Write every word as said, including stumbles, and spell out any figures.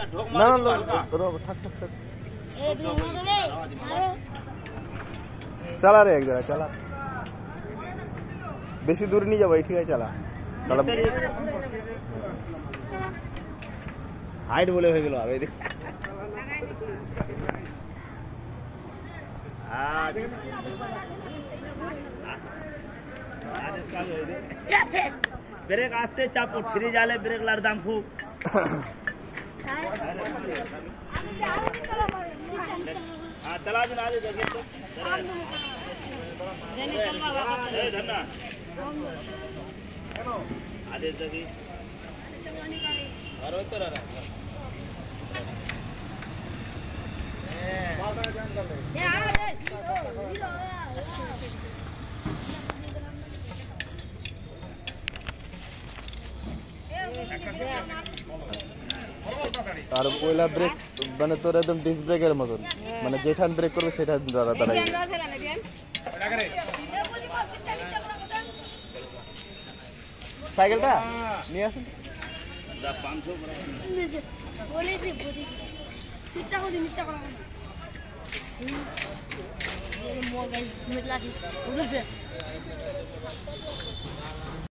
না না থাক থাক থাক चला रे एक जरा चला बेसी दूर नहीं जाओ ठीक है चला मतलब हाइट बोले हो गेलो आबे ब्रेक आस्ते चापो फिरी जाले ब्रेक लार दाम खूब हाँ चला दिन आगे देखिए तो ए धन्ना आगे देखिए और तो रहा আর পয়লা ব্রেক মানে তোর একদম ডিস্ক ব্রেকের মতন মানে যেখান ব্রেক করবে সেটা দাঁড়া দাঁড়াই সাইকেলটা নিয়ে আসুন সিটটা কোন নিচে করা উদর